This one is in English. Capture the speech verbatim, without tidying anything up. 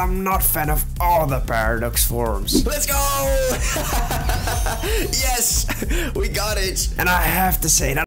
I'm not a fan of all the paradox forms. Let's go! Yes! We got it! And I have to say that